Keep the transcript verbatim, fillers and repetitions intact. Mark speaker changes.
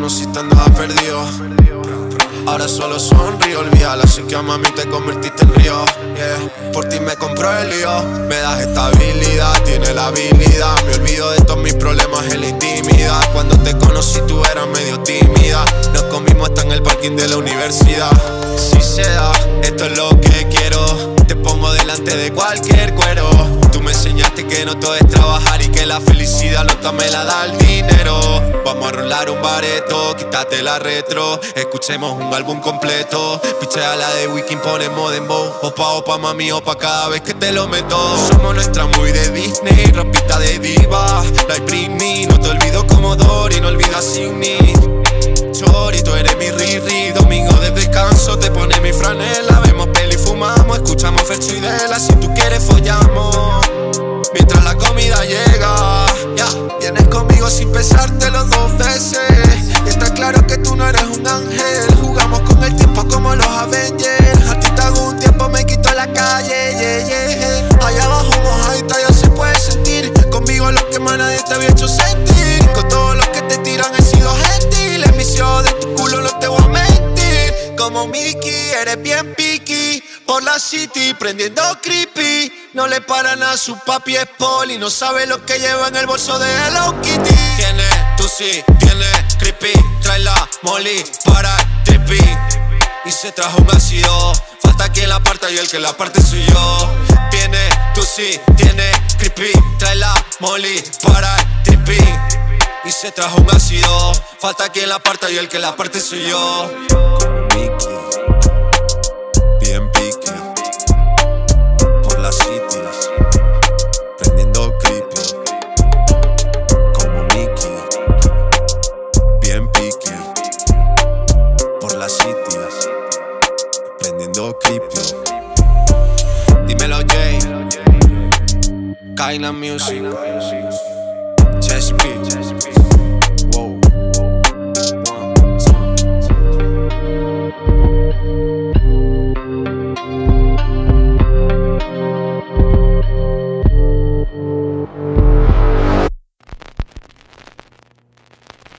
Speaker 1: conociste andaba perdido. Ahora solo sonrío, olvídala, sé que a mami te convertiste en río, yeah. Por ti me compró el lío, me das estabilidad, tiene la habilidad. Me olvido de todos mis problemas en la intimidad. Cuando te conocí tú eras medio tímida. Nos comimos hasta en el parking de la universidad. Si se da, esto es lo que quiero. Te pongo delante de cualquier cuero. Tú me enseñaste que no todo es trabajar y que la felicidad no me la da el dinero. Vamos a rolar un bareto, quítate la retro, escuchemos un álbum completo. Pichea la de Wiki, ponemos dembow. Opa, opa, mami, opa, cada vez que te lo meto. Somos nuestra movie de Disney, ropita de diva. Like Britney, no te olvido como Dory, no olvidas sin mí. Chori, tú eres mi Riri. Domingo de descanso, te pones mi franela. Vemos peli, fumamos, escuchamos Fercho y Dela. Si tú quieres follamos mientras la comida llega, ya, yeah. Vienes conmigo sin pensártelo dos veces. Y está claro que tú no eres un ángel. Jugamos con el tiempo como los Avengers. A ti te hago un tiempo, me quito la calle, yeah, yeah. Allá abajo mojadita ya se puede sentir. Conmigo lo que más nadie te había hecho sentir. Con todos los que te tiran he sido gentil. El vicio de tu culo no te voy a mentir. Como Mickey, eres bien picky. Por la city, prendiendo creepy. No le paran a su papi, es poli. No sabe lo que lleva en el bolso de Hello Kitty. Tiene, tú sí, tiene creepy. Trae la molly para el trippy. Y se trajo un ácido. Falta quien la parta y el que la parte soy yo. Tiene, tú sí, tiene creepy. Trae la molly para el trippy. Y se trajo un ácido. Falta quien la parta y el que la parte soy yo. Como Mickey, bien picky. Por la city, prendiendo creepy. Como Mickey, bien picky. Por la city, prendiendo creepy. Dímelo Jay, Kaina Music, Chespi.